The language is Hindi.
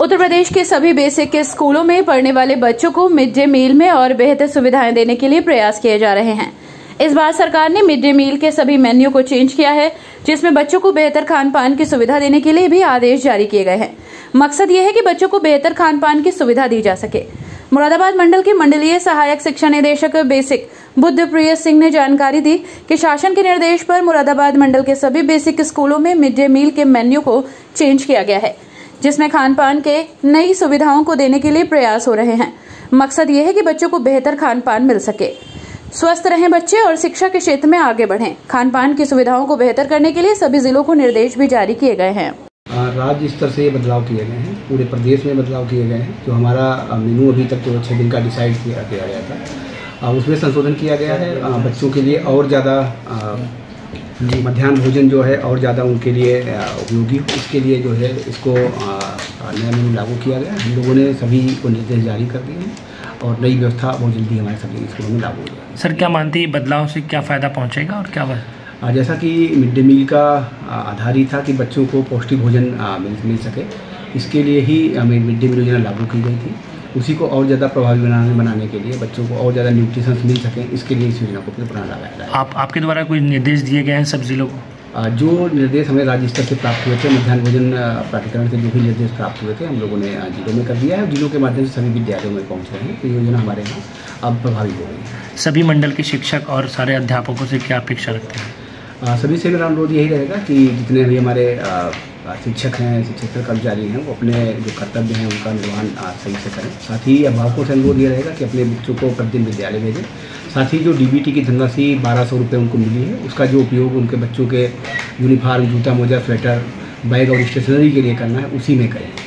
उत्तर प्रदेश के सभी बेसिक स्कूलों में पढ़ने वाले बच्चों को मिड डे मील में और बेहतर सुविधाएं देने के लिए प्रयास किए जा रहे हैं। इस बार सरकार ने मिड डे मील के सभी मेन्यू को चेंज किया है, जिसमें बच्चों को बेहतर खान पान की सुविधा देने के लिए भी आदेश जारी किए गए हैं। मकसद ये है कि बच्चों को बेहतर खान पान की सुविधा दी जा सके। मुरादाबाद मंडल के मंडलीय सहायक शिक्षा निदेशक बेसिक बुद्धप्रिय सिंह ने जानकारी दी कि शासन के निर्देश पर मुरादाबाद मंडल के सभी बेसिक स्कूलों में मिड डे मील के मेन्यू को चेंज किया गया है, जिसमें खान पान के नई सुविधाओं को देने के लिए प्रयास हो रहे हैं। मकसद ये है कि बच्चों को बेहतर खान पान मिल सके, स्वस्थ रहें बच्चे और शिक्षा के क्षेत्र में आगे बढ़ें। खान पान की सुविधाओं को बेहतर करने के लिए सभी जिलों को निर्देश भी जारी किए गए हैं। राज्य स्तर से बदलाव किए गए हैं, पूरे प्रदेश में बदलाव किए गए हैं। जो हमारा मेनू अभी तक तो 6 दिन का डिसाइड किया गया था, उसमें संशोधन किया गया है। बच्चों के लिए और ज़्यादा मध्याह्न भोजन जो है और ज़्यादा उनके लिए उपयोगी हो, इसके लिए जो है इसको नया मेनू लागू किया गया। हम लोगों ने सभी को निर्देश जारी कर दिए हैं और नई व्यवस्था बहुत जल्दी हमारे सभी स्कूलों में लागू होगी। सर, क्या मानते हैं बदलाव से क्या फ़ायदा पहुंचेगा और क्या जैसा कि मिड डे मील का आधार ही था कि बच्चों को पौष्टिक भोजन मिल सके, इसके लिए ही मिड डे मील योजना लागू की गई थी। उसी को और ज़्यादा प्रभावी बनाने के लिए, बच्चों को और ज़्यादा न्यूट्रिशन मिल सकें, इसके लिए इस योजना को फिर पुनः लगाया जाए। आपके द्वारा कोई निर्देश दिए गए हैं सब जिलों को? जो निर्देश हमें राज्य स्तर से प्राप्त हुए थे, मध्याह्न भोजन प्राधिकरण से जो भी निर्देश प्राप्त हुए थे, हम लोगों ने जिलों में कर दिया है। जिलों के माध्यम से सभी विद्यालयों में पहुँच रहे हैं, तो योजना हमारे यहाँ अब प्रभावी हो गई है। सभी मंडल के शिक्षक और सारे अध्यापकों से क्या अपेक्षा रखते हैं? सभी से मेरा अनुरोध यही रहेगा कि जितने भी हमारे शिक्षक हैं, शिक्षक कर्मचारी हैं, वो अपने जो कर्तव्य हैं उनका निर्वहन सही से करें। साथ ही अभिभावकों से अनुरोध ये रहेगा कि अपने बच्चों को प्रतिदिन विद्यालय भेजें। साथ ही जो डीबीटी की धनराशि 1200 रुपये उनको मिली है, उसका जो उपयोग उनके बच्चों के यूनिफॉर्म, जूता, मोजा, स्वेटर, बैग और स्टेशनरी के लिए करना है, उसी में करें।